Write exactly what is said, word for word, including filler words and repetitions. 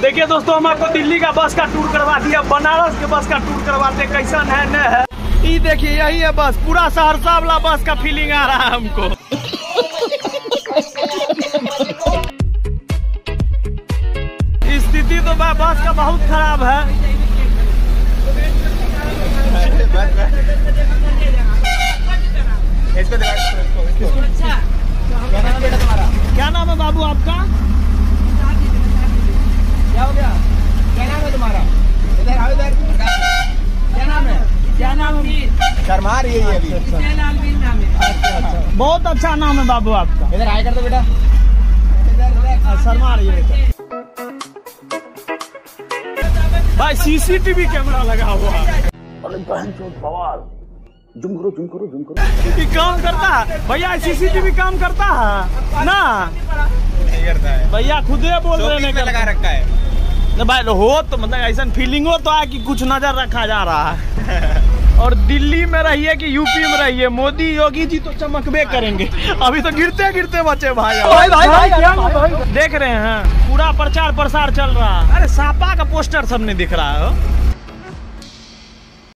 देखिए दोस्तों, हम आपको दिल्ली का बस का टूर करवा दिया, बनारस के बस का टूर करवाते कैसा है न है। ये देखिए यही है बस, पूरा सहरसा वाला बस का फीलिंग आ रहा है हमको। स्थिति तो बस का बहुत खराब है। इसको अच्छा, क्या नाम है बेटा तुम्हारा? क्या नाम है बाबू आपका? क्या हो गया? क्या नाम है तुम्हारा? इधर आओ, इधर। क्या नाम है? क्या नाम है? शर्मा रही है अभी। अच्छा अच्छा, बहुत अच्छा नाम है बाबू आपका। इधर आए कर दो बेटा। शर्मा रही है भाई। सीसीटीवी कैमरा लगा हुआ है। जुम करो जुम करो जुम करो। ये काम करता है भैया, सीसीटीवी काम करता है ना? नहीं करता है भैया, खुद ही बोल रहे हैं लगा रखा है। नहीं भाई, हो तो मतलब ऐसा फीलिंग हो तो है कि कुछ नजर रखा जा रहा है। और दिल्ली में रहिए कि यूपी में रहिए, मोदी योगी जी तो चमकबे करेंगे। अभी तो गिरते गिरते बचे भाई। भाई, भाई, भाई, भाई, भाई देख रहे हैं पूरा प्रचार प्रसार चल रहा है। अरे सापा का पोस्टर सब नहीं दिख रहा है।